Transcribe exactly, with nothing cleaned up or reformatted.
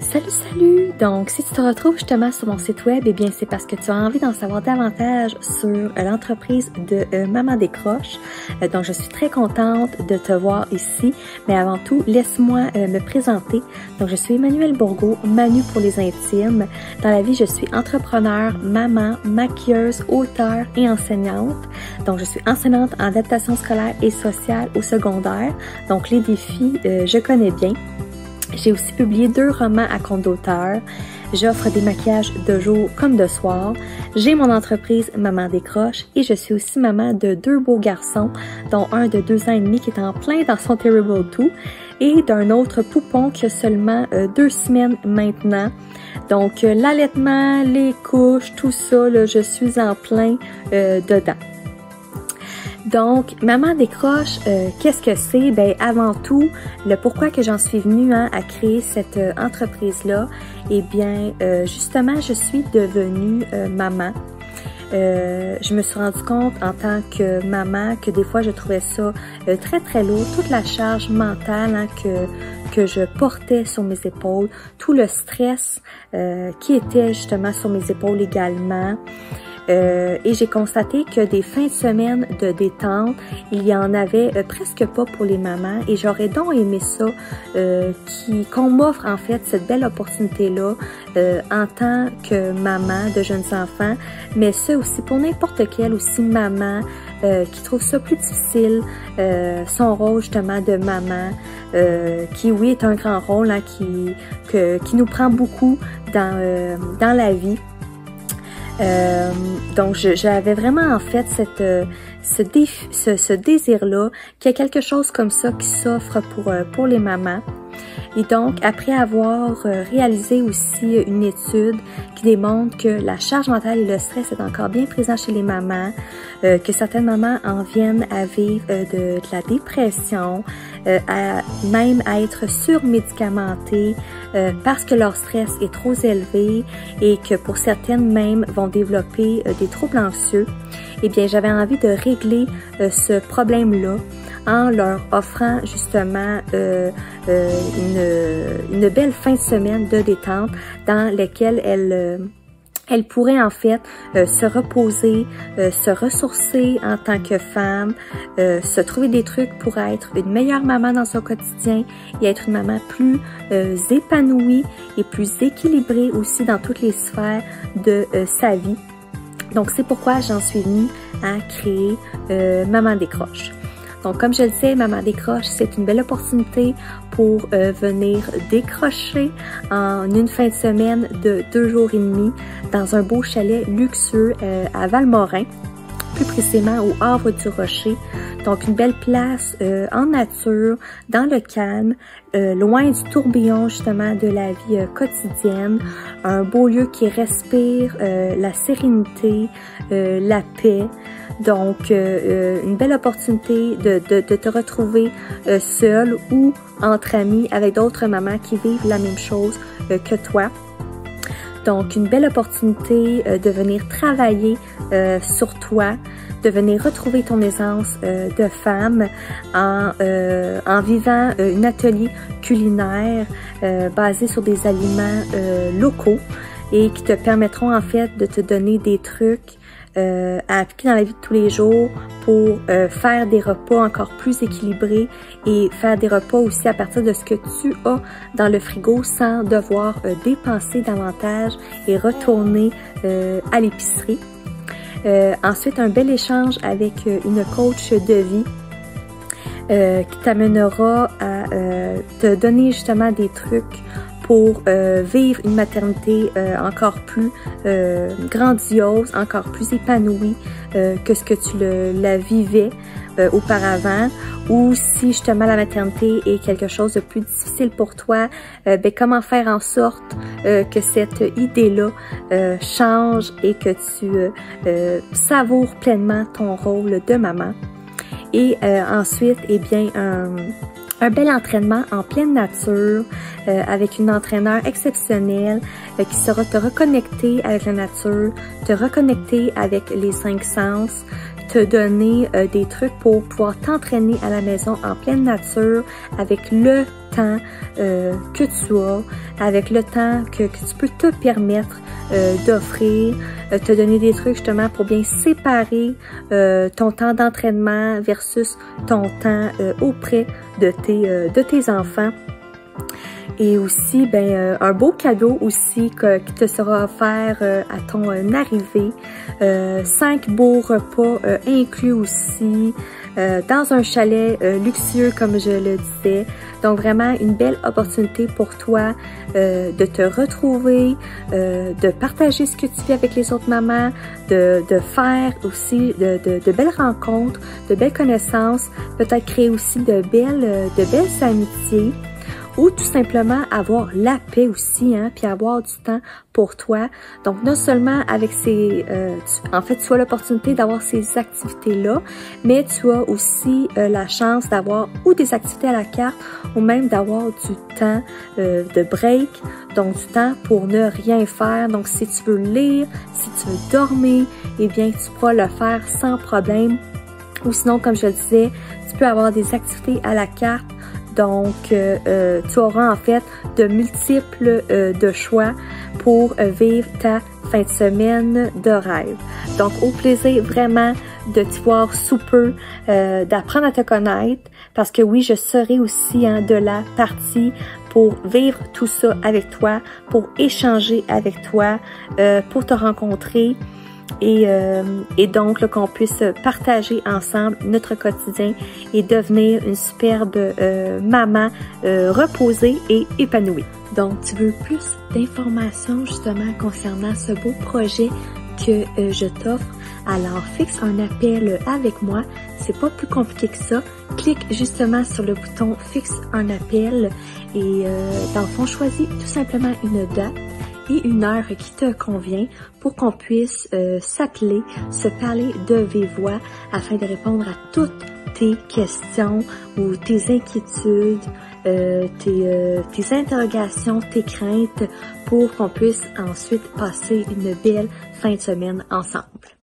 Salut, salut! Donc, si tu te retrouves justement sur mon site web, eh bien, c'est parce que tu as envie d'en savoir davantage sur euh, l'entreprise de euh, Maman Décroche. Euh, donc, je suis très contente de te voir ici. Mais avant tout, laisse-moi euh, me présenter. Donc, je suis Emmanuelle Bourgault, Manu pour les intimes. Dans la vie, je suis entrepreneur, maman, maquilleuse, auteure et enseignante. Donc, je suis enseignante en adaptation scolaire et sociale au secondaire. Donc, les défis, euh, je connais bien. J'ai aussi publié deux romans à compte d'auteur. J'offre des maquillages de jour comme de soir. J'ai mon entreprise Maman Décroche et je suis aussi maman de deux beaux garçons, dont un de deux ans et demi qui est en plein dans son Terrible deux et d'un autre poupon qui a seulement euh, deux semaines maintenant. Donc euh, l'allaitement, les couches, tout ça, là, je suis en plein euh, dedans. Donc, Maman Décroche, euh, qu'est-ce que c'est? Ben, avant tout, le pourquoi que j'en suis venue hein, à créer cette euh, entreprise-là, eh bien, euh, justement, je suis devenue euh, maman. Euh, je me suis rendu compte en tant que maman que des fois, je trouvais ça euh, très, très lourd. Toute la charge mentale hein, que, que je portais sur mes épaules, tout le stress euh, qui était justement sur mes épaules également. Euh, et j'ai constaté que des fins de semaine de détente, il y en avait euh, presque pas pour les mamans et j'aurais donc aimé ça, euh, qui, qu'on m'offre en fait cette belle opportunité-là euh, en tant que maman de jeunes enfants, mais ça aussi pour n'importe quelle aussi maman euh, qui trouve ça plus difficile, euh, son rôle justement de maman, euh, qui oui est un grand rôle hein, qui, que, qui nous prend beaucoup dans, euh, dans la vie. Euh, donc, j'avais vraiment en fait cette, euh, ce, défi, ce, ce désir-là, qu'il y a quelque chose comme ça qui s'offre pour, euh, pour les mamans. Et donc, après avoir euh, réalisé aussi une étude qui démontre que la charge mentale et le stress est encore bien présent chez les mamans, euh, que certaines mamans en viennent à vivre euh, de, de la dépression, euh, à même à être surmédicamentées euh, parce que leur stress est trop élevé et que pour certaines même vont développer euh, des troubles anxieux, eh bien, j'avais envie de régler euh, ce problème-là en leur offrant justement euh, euh, une, une belle fin de semaine de détente dans laquelle elles, euh, elles pourraient en fait euh, se reposer, euh, se ressourcer en tant que femme, euh, se trouver des trucs pour être une meilleure maman dans son quotidien et être une maman plus euh, épanouie et plus équilibrée aussi dans toutes les sphères de euh, sa vie. Donc c'est pourquoi j'en suis venue à créer euh, Maman Décroche. Donc, comme je le sais, Maman Décroche, c'est une belle opportunité pour euh, venir décrocher en une fin de semaine de deux jours et demi dans un beau chalet luxueux euh, à Valmorin, plus précisément au Havre du Rocher. Donc, une belle place euh, en nature, dans le calme, euh, loin du tourbillon justement de la vie euh, quotidienne. Un beau lieu qui respire euh, la sérénité, euh, la paix. Donc, euh, une belle opportunité de, de, de te retrouver euh, seule ou entre amis avec d'autres mamans qui vivent la même chose euh, que toi. Donc, une belle opportunité euh, de venir travailler euh, sur toi, de venir retrouver ton essence euh, de femme en, euh, en vivant euh, un atelier culinaire euh, basé sur des aliments euh, locaux et qui te permettront en fait de te donner des trucs Euh, à appliquer dans la vie de tous les jours pour euh, faire des repas encore plus équilibrés et faire des repas aussi à partir de ce que tu as dans le frigo sans devoir euh, dépenser davantage et retourner euh, à l'épicerie. Euh, ensuite, un bel échange avec euh, une coach de vie euh, qui t'amènera à euh, te donner justement des trucs pour euh, vivre une maternité euh, encore plus euh, grandiose, encore plus épanouie euh, que ce que tu le, la vivais euh, auparavant. Ou si justement la maternité est quelque chose de plus difficile pour toi, euh, ben, comment faire en sorte euh, que cette idée-là euh, change et que tu euh, euh, savoures pleinement ton rôle de maman. Et euh, ensuite, eh bien, un... Un bel entraînement en pleine nature euh, avec une entraîneur exceptionnelle euh, qui saura te reconnecter avec la nature, te reconnecter avec les cinq sens, te donner euh, des trucs pour pouvoir t'entraîner à la maison en pleine nature avec le temps euh, que tu as, avec le temps que, que tu peux te permettre euh, d'offrir, euh, te donner des trucs justement pour bien séparer euh, ton temps d'entraînement versus ton temps euh, auprès de tes, euh, de tes enfants. Et aussi, ben, euh, un beau cadeau aussi que, qui te sera offert euh, à ton euh, arrivée. Euh, cinq beaux repas euh, inclus aussi euh, dans un chalet euh, luxueux comme je le disais. Donc vraiment une belle opportunité pour toi euh, de te retrouver, euh, de partager ce que tu fais avec les autres mamans, de, de faire aussi de, de, de belles rencontres, de belles connaissances, peut-être créer aussi de belles, de belles amitiés. Ou tout simplement avoir la paix aussi, hein, puis avoir du temps pour toi. Donc non seulement avec ces, euh, tu, en fait, tu as l'opportunité d'avoir ces activités-là, mais tu as aussi euh, la chance d'avoir ou des activités à la carte, ou même d'avoir du temps euh, de break, donc du temps pour ne rien faire. Donc si tu veux lire, si tu veux dormir, eh bien tu pourras le faire sans problème. Ou sinon, comme je le disais, tu peux avoir des activités à la carte. Donc, euh, euh, tu auras en fait de multiples euh, de choix pour euh, vivre ta fin de semaine de rêve. Donc, au plaisir vraiment de te voir sous peu, euh, d'apprendre à te connaître, parce que oui, je serai aussi hein, de la partie pour vivre tout ça avec toi, pour échanger avec toi, euh, pour te rencontrer. Et, euh, et donc qu'on puisse partager ensemble notre quotidien et devenir une superbe euh, maman euh, reposée et épanouie. Donc, tu veux plus d'informations justement concernant ce beau projet que euh, je t'offre? Alors, fixe un appel avec moi. C'est pas plus compliqué que ça. Clique justement sur le bouton « Fixe un appel » et euh, dans le fond, choisis tout simplement une date et une heure qui te convient pour qu'on puisse euh, s'appeler, se parler de vive voix afin de répondre à toutes tes questions ou tes inquiétudes, euh, tes, euh, tes interrogations, tes craintes pour qu'on puisse ensuite passer une belle fin de semaine ensemble.